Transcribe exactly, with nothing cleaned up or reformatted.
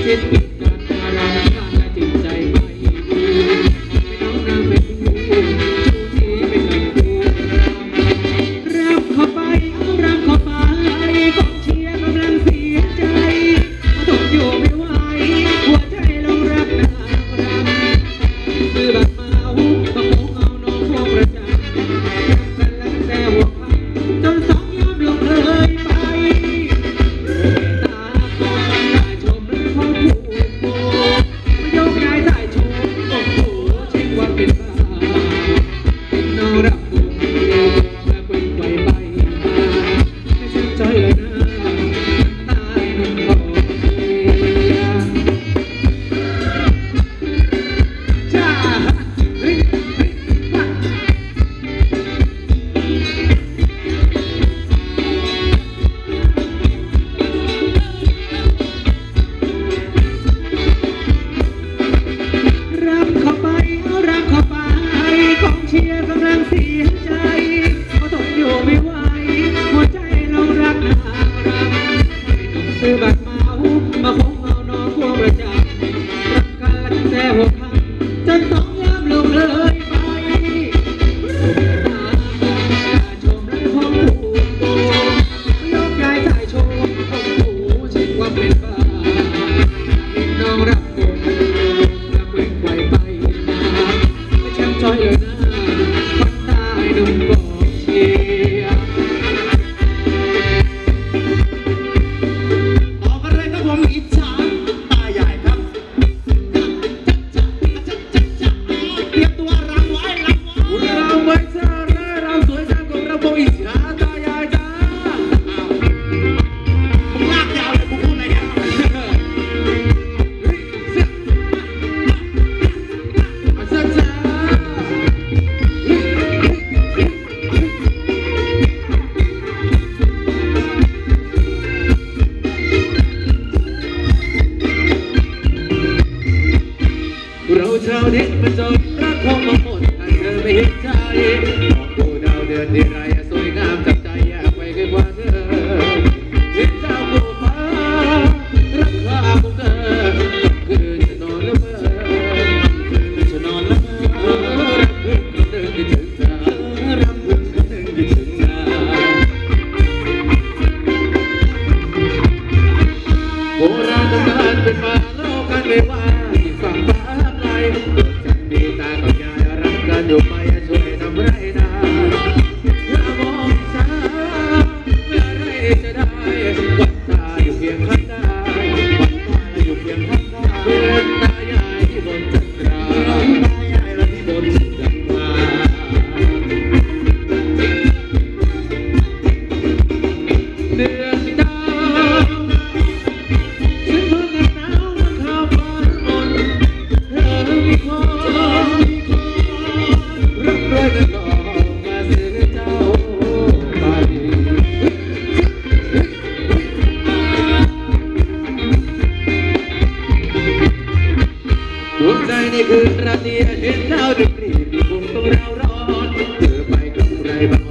ชิดกันมารักกันและจิตใจไม่ดีไม่น้องนางเป็นผู้ชูที่ไม่เคยคู่รับเข้าไปรับเข้าไปกองเชียร์กำลังเสียใจทนอยู่ไม่ไหวหัวใจเรารักนางรำซื้อบัตรมาเอาต้องเอาน้องพวกประจำกันแล้วแต่หัวพันจนสองยามลงเลยไปตาบอดได้ชมหรือพอผูกโบมายกย้ายได้ชมโอ้โหเช็คว่าเป็นบ้าเป็นน้องรักบุญและเป็นไปไปมาไม่ชื่นใจเลยนะตายนุ่มบอกจ้าเฮ้ยเฮ้ยมารับเข้าไปรับเข้าไปกองเชียร์กำลังเสียใจเขาทนอยู่ไม่ไหวหัวใจเรารักนางรำให้หนุ่มซื้อบัตรมาเอามาคงเอาน้องพวงประจำรักกันและตั้งแต่หัวค่ำจนสองยามลงเลยไปตาบอดตาชมและพอผูกโบยกย้ายสายชมโอ้โหเช็คว่าเป็นบ้าเห็นน้องรักบุญและเปล่งไกวไปมาไม่แช่มช้อยเลยนะคนตายหนุ่มกองเชียร์ออกกันเลยครับผมอิจฉาตาใหญ่ครับเตรียมตัวรำไว้รำไว้เราไว้เจอได้เราสวยจังของเราโบอิสระตายายจ้ามึงลากยาวเลยกูพูดอะไรเนี่ยเสื้อเสื้อจ้าเราชาวเด็กมันจบรักคงมาหมดแต่เธอไม่เห็นใจมองดูดาวเดือนที่ไรสวยงามจับใจอยากไปกันกว่าเธอเห็นดาวโผล่มารักข้าของเธอกลางคืนจะนอนละเมอจะนอนละเมอรำพึงเดินคิดถึงเธอรำพึงเดินคิดถึงเธอโบราณตำนานเป็นมาเล่ากันไม่ว่าที่ฝั่งฟ้าไกลจันดีตากับยายรักกันอยู่ไปช่วยทำไรนาถ้ามองสาเมื่อไรจะได้วันตาอยู่เพียงข้างใต้วันตาอยู่เพียงข้างใต้เพื่อนตายายที่บนจันทราตายายและที่บนจันทราเดือนดาวฉันเพิ่งหนาวมันเข้าฟ้าฝนเธอมีคนรักใครกันก่อนมาเสียเจ้าไปดวงใจในคืนราตรีเห็นดาวดึกรีบคงต้องเราร้อนเธอไปกับใครบ้าง